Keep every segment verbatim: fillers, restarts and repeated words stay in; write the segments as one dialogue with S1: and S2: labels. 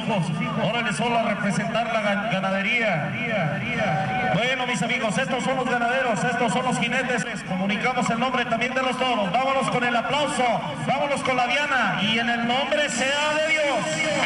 S1: hijos. Órale, solo a representar la ganadería. Bueno, mis amigos, estos son los ganaderos, estos son los jinetes. Comunicamos el nombre también de los toros. Vámonos con el aplauso, vámonos con la diana y en el nombre sea de Dios.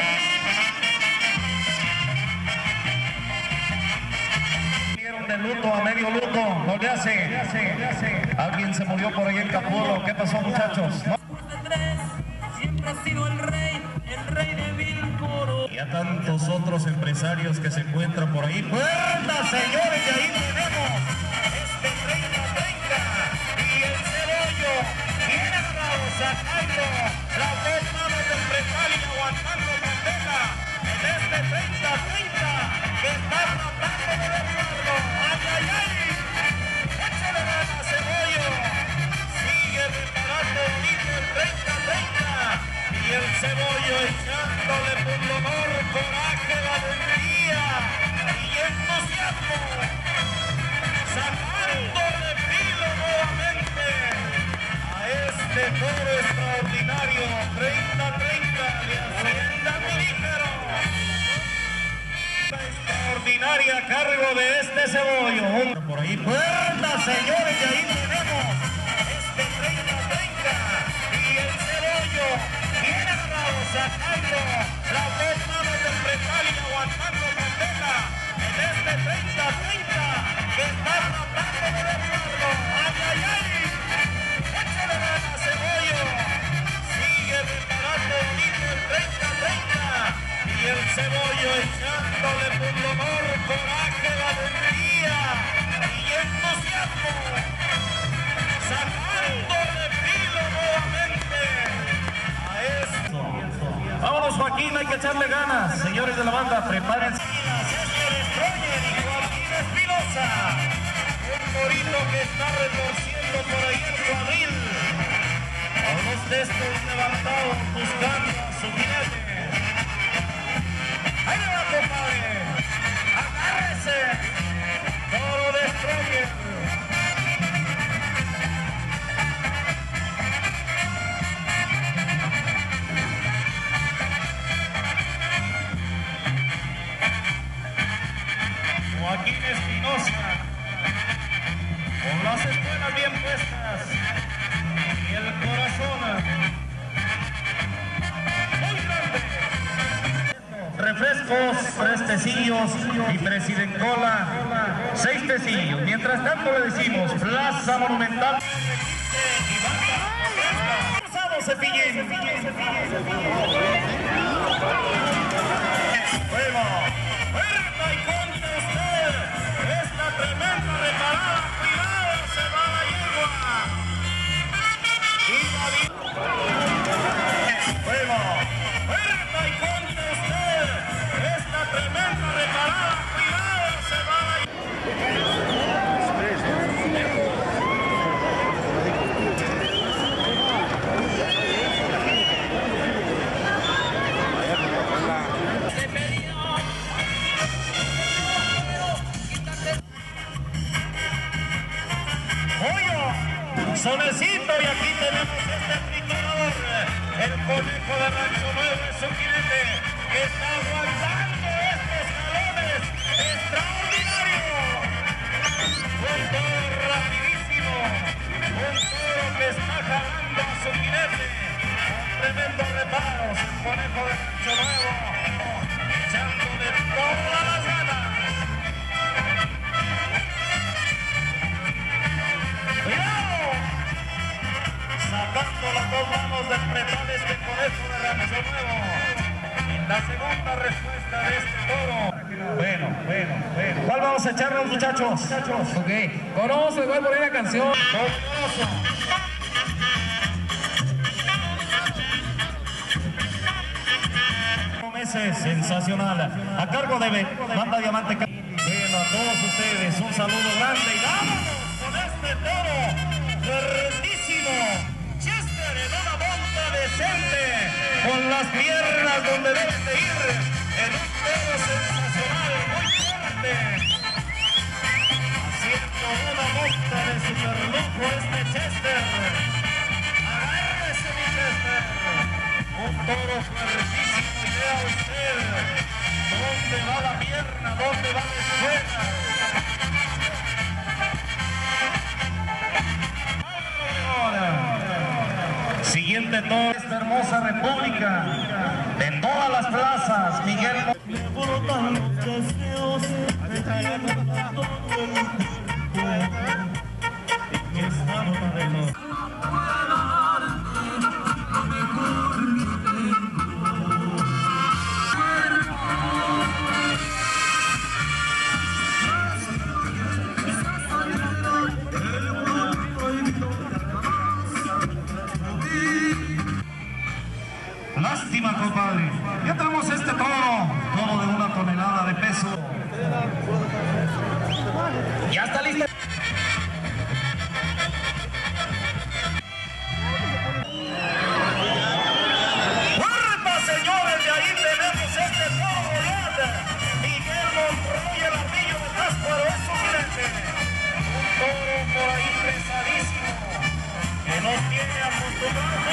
S1: De luto a medio luto, no le hace. Alguien se murió por ahí en Capolo. ¿Qué pasó, muchachos? ¿No?
S2: Siempre ha sido el rey, el rey de Vilcoro.
S1: Y a tantos otros empresarios que se encuentran por ahí. ¡Puerta, señores! Y ahí tenemos este treinta treinta y el cebollo. Bien agarrado, sacando las dos manos del empresario y aguantando candela en este treinta treinta que está tratando de derribarlo. ¡Ay, ay, ay! ¡Échale ganas, cebollo! Sigue reparando bonito el treinta treinta y el cebollo echándole pundonor, coraje, valentía y entusiasmo, sacando de filo nuevamente a este toro extraordinario. Treinta treinta de Hacienda Milígero, extraordinaria a cargo de este cebollo. Por ahí, puerta, señores, y ahí tenemos este treinta treinta y el cebollo bien agarrado, sacando las dos manos del empresario y aguantando candela en este treinta treinta que está tratando de derribarlo. ¡Ay, ay, ay! ¡Échale ganas, cebollo! Sigue reparando bonito el treinta treinta y el cebollo echándole pundonor, coraje, valentía y entusiasmo, sacando de filo nuevamente a esto. Vámonos, Joaquín, hay que echarle ganas. Señores de la banda, prepárense. Este Destroyer y Joaquín Espinosa, un torito que está retorciendo por ahí el cuadril, con los testos levantados buscando a su jinete. ¡Ahí le va, compadre! ¡Agárrese! ¡Toro Destroyer! Joaquín Espinosa, con las espuelas bien puestas y el corazón muy grande. Refrescos, tres tecillos y presidencola, seis tecillos. Mientras tanto le decimos Plaza Monumental. ¡Vamos, Cepillín! ¡Bueno! ¡Fuerza y contra usted! ¡Esta tremenda reparada! ¡Cuidado! ¡Se va la yegua! ¡Y ¡bueno! ¡Fuerza y contra usted! ¡Esta tremenda reparada! ¡Cuidado! ¡Se va la yegua! Solecito, y aquí tenemos este tricolor, el conejo de Rancho Nuevo es un jinete que está aguantando estos jalones extraordinarios. Un toro rapidísimo, un toro que está jalando a su jinete con tremendos reparos. El conejo de Rancho Nuevo echándole todas las ganas. Sacando las dos manos del pretal este conejo de Rancho Nuevo. La segunda respuesta de este toro. Bueno, bueno, bueno. ¿Cuál vamos a echarnos, muchachos? muchachos?
S2: Ok, Corozo, le voy a poner la canción.
S1: Corozo. Meses, sensacional. A cargo de Banda Diamante. Bueno, a todos ustedes, un saludo grande y vámonos con este toro fuertísimo. Chester en una monta decente, con las piernas donde deben de ir, en un toro sensacional, muy fuerte, haciendo una monta de superlujo este Chester. Agárrese, mi Chester, un toro fuertísimo, y vea usted va a la escuela. Siguiente toro, esta hermosa república, de todas las plazas, Miguel.
S2: Me brotan los deseos de traerme todo el cuerpo en esta nota de los...
S1: Lástima, compadre. Ya tenemos este toro, toro de una tonelada de peso. Ya está listo. ¡Fuerza, señores! De ahí tenemos este toro volante. Miguel Monroy, el ardillo de Pátzcuaro, es su jinete. Un toro por ahí pesadísimo, que nos tiene acostumbrados.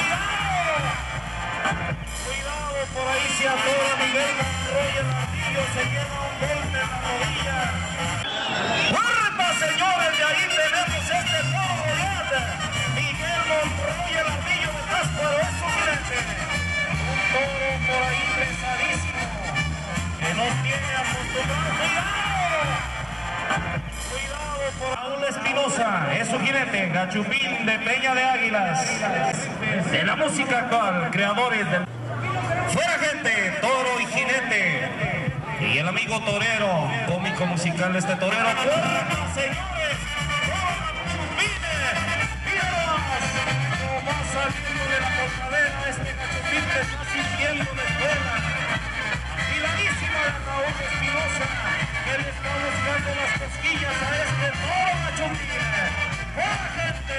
S1: ¡Cuidado! Por ahí se atora Miguel Monroy, el ardillo se lleva un golpe en la rodilla. ¡Fuerza, señores! De ahí tenemos este toro volante. Miguel Monroy, el ardillo de Pátzcuaro, es su jinete. Un toro por ahí pesadísimo, que nos tiene acostumbrados. ¡Cuidado! ¡Cuidado! Por Raúl Espinosa, es su jinete. Gachupín de Peña de Águilas. De la música actual, creadores del... Fuera, gente, toro y jinete. Y el amigo torero, cómico musical de este torero. ¡Fuera, señores! ¡Gachupines! ¡Míralas! Como va saliendo de la colgadera este Gachupín que está sintiendo la escuela. Filadísima de Raúl Espinosa, que le está buscando las cosquillas a este toro Gachupín. ¡Fuera, gente!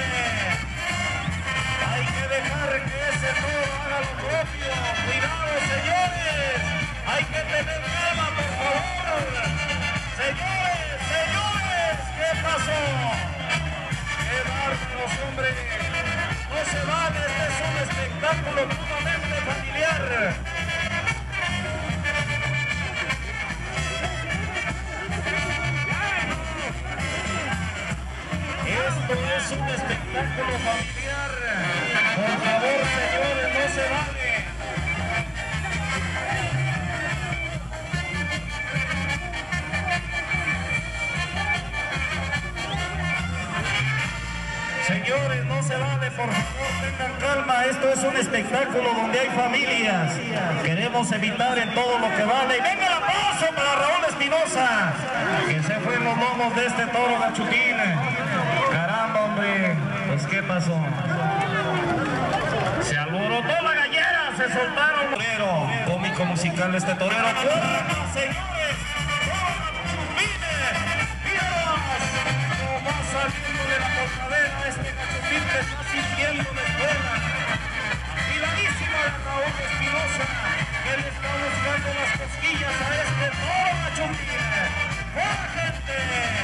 S1: Hay que dejar que ese toro haga lo propio. Cuidado, señores. Hay que tener calma, por favor. Señores, señores, ¿qué pasó? ¡Qué bárbaros, hombre! No se vale, este es un espectáculo sumamente familiar. Esto es un espectáculo familiar. Por favor, señores, no se vale. Señores, no se vale, por favor, tengan calma. Esto es un espectáculo donde hay familias. Queremos evitar en todo lo que vale. Y venga el aplauso para Raúl Espinosa, que se fue en los lomos de este toro Gachupín. Caramba, hombre, pues ¿qué pasó? Se alborotó la gallera, se soltaron. Torero, cómico musical de este torero. ¡Fuera, señores! Como va saliendo de la colgadera este Gachupín que está sintiendo la escuela. Filadísima de Raúl Espinosa, que le está buscando las cosquillas a este toro Gachupín. ¡Fuera, gente!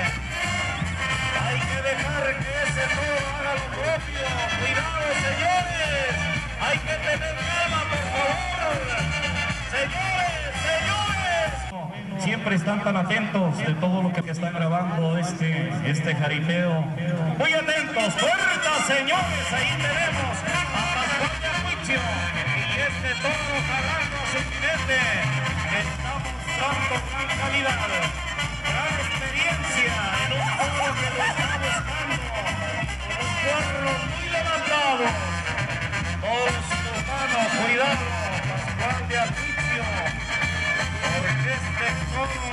S1: Hay que dejar que ese toro haga lo propio. Cuidado, señores. Hay que tener calma, por favor. Señores, señores. Siempre están tan atentos de todo lo que están grabando este, este jaripeo. Muy atentos, fuerza, señores. Ahí tenemos a Pascual de Ajuicio y este toro jalando a su jinete, que está mostrando gran calidad, gran experiencia en un toro que lo está buscando, con un cuerno muy levantado. Todos sus manos, cuidado, Pascual de Ajuicio, porque este toro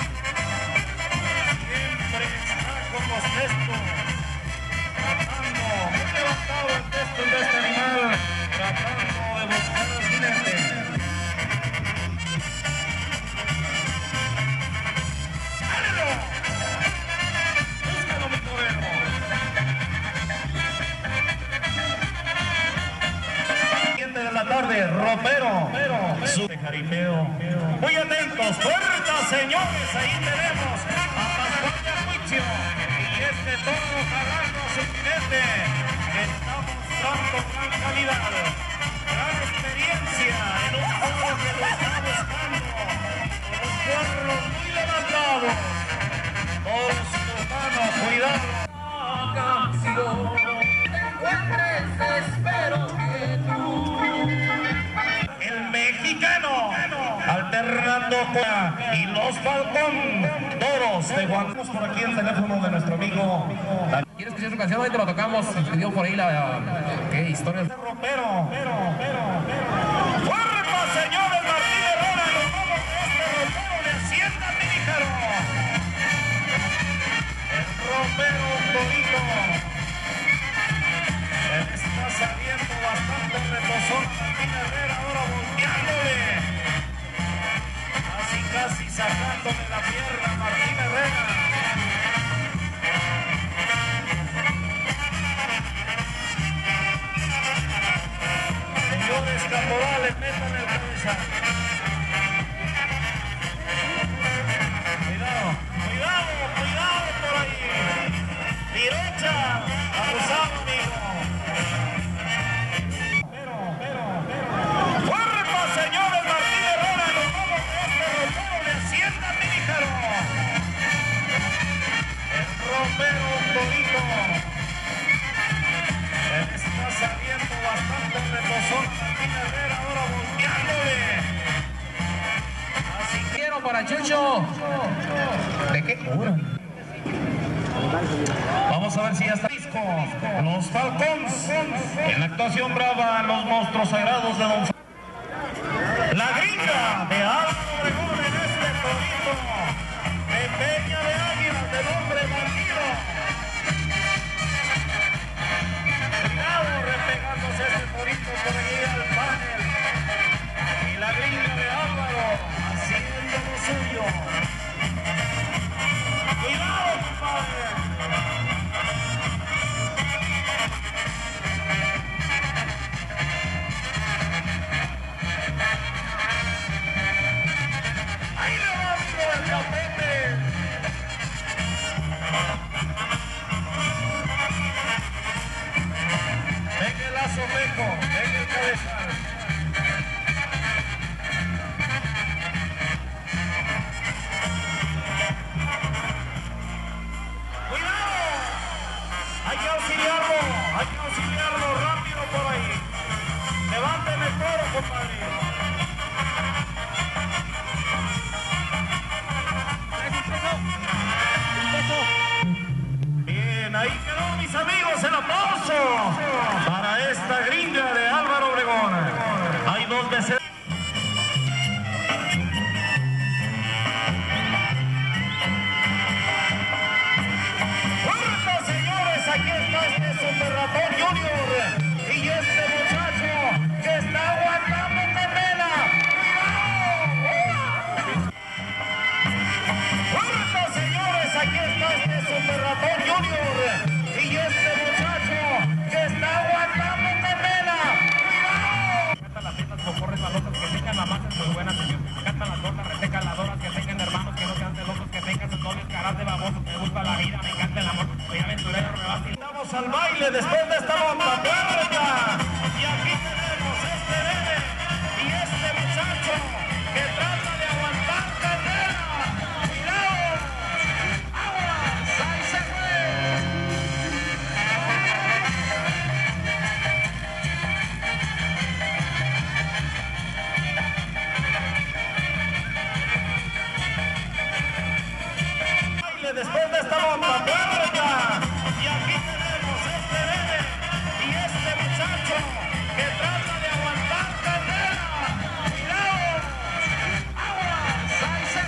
S1: siempre está con los gestos, tratando, muy levantado el gesto de este animal, tratando de buscar al jinete. De la tarde, ropero, su jaripeo. Muy atentos, fuerza, señores. Ahí tenemos a Pascual de Ajuicio y este toro jalando a su jinete, que está mostrando gran calidad, gran experiencia en un toro que lo está buscando, con un cuerno muy levantado. alternando con y los Falcón Toros de Guantánamo. Por aquí el teléfono de nuestro amigo.
S2: ¿Quieres escuchar su canción? Ahí te lo tocamos. Pidió por ahí la... ¿Qué historia?
S1: Ropero, pero, pero, pero. ¡Fuerza, señores! Martín Herrera, los vamos de este ropero de Hacienda Míjaro. El ropero, un torito. Él está saliendo bastante reposón. Martín Herrera ahora volteándole. Casi, casi sacándole la pierna Martín Herrera. Señores caporales, metan el cabeza. Cuidado, cuidado, cuidado por ahí. Derecha, abusado, amigo. Pero, pero, pero. ¡Fuerza, señores! Martín Herrera, los vamos de este ropero de Hacienda Míjaro. El ropero, un torito. Él está saliendo bastante reposón. Martín Herrera ahora volteándole. Así
S2: Quiero para Chucho. ¿De qué cura?
S1: vamos a ver si ya está disco. Los Falcons en la actuación brava, los monstruos sagrados de Don F La Gringa de Álvaro Obregón en este torito de Peña de Águilas del hombre bandido. Cuidado repegándose este torito por allí al panel. Y la Gringa de Álvaro haciendo lo suyo. Cuidado, compadre. Ahí le va amigo el capete. Venga el lazo meco, venga el cabezal. ¡Cuidado! Hay que auxiliarlo, hay que auxiliarlo rápido por ahí. Levanten el toro, compadre. Bien, ahí quedó, mis amigos, el aplauso para esta Gringa de Álvaro Obregón. Hay dos veces. ¡Fuerza, señores! Aquí está este Super Ratón Junior y este muchacho que está aguantando candela. ¡Cuidado! ¡Fuerza, señores! Aquí está este Super Ratón Junior y este muchacho que está aguantando candela. ¡Cuidado!
S2: Cantan las fiestas cocorres balosas que tengan la masa muy buena, señor. Cantan las gordas, retecaladoras que tengan hermanos que no sean celosos, que tengan sus novios caras de babosos. Me gusta la vida, me encanta el amor. Soy aventurero, rebate.
S1: Vamos al baile después de esta bomba puerta. Y aquí tenemos este bebé y este muchacho que trata de aguantar candela. ¡Cuidado! ¡Aguas! ¡Ahí se fue! Baile después de esta bomba puerta. Y aquí tenemos este bebé y este muchacho que trata de aguantar candela. ¡Cuidado! ¡Aguas! ¡Ahí se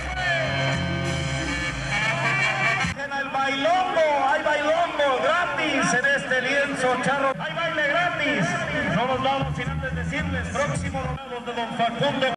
S1: fue! En el bailongo, hay bailongo gratis en este lienzo charro. Hay baile gratis. No nos vamos sin antes decirles, próximo domingo de Don Facundo.